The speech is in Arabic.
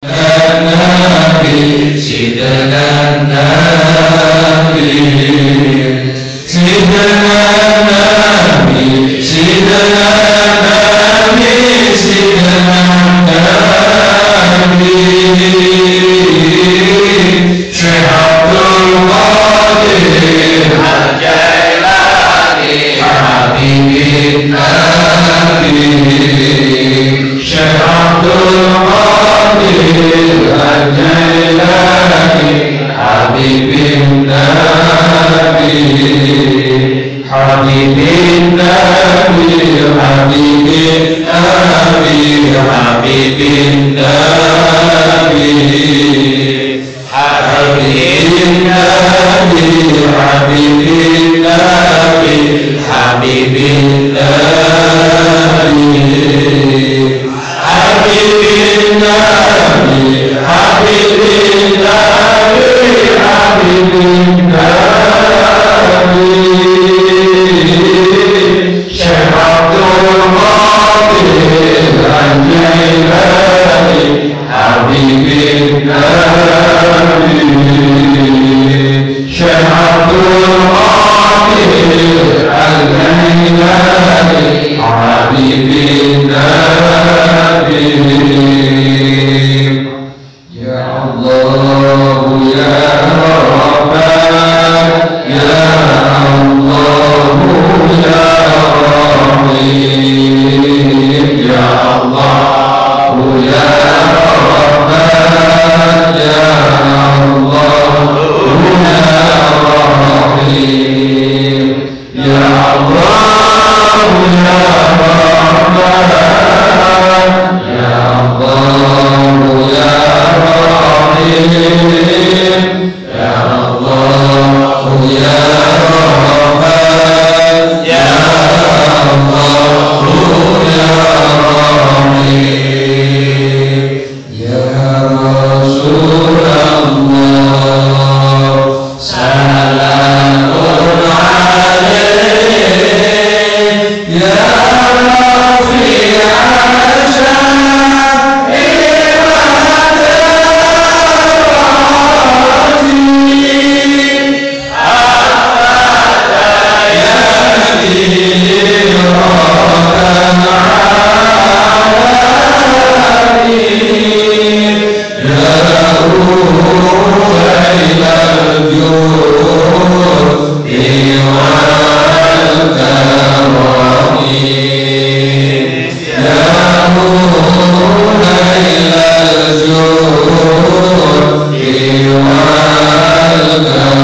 النبي سيدنا النبي سيدنا النبي سيدنا النبي سيدنا النبي شيخ عبد القادر الجيلاني حبيب النبي شيخ عبد القادر الجيلاني حبيب النبي حبيب النبي حبيب النبي حبيب النبي حبيب النبي حبيب النبي حبيب النبي حبيب النبي حبيب النبي حبيب النبي شيخ عبد القادر الجيلاني حبيب النبي شيخ عبد القادر الجيلاني حبيب النبي يا الله يا رحمن يا الله يا رحيم يا الله يا رحمن يا الله يا رحيم يا الله يا رحمن يا الله يا رحيم يا الله يا رحمن يا الله يا رحيم يا رسول الله سلام عليك يا رفيع الجود والكرم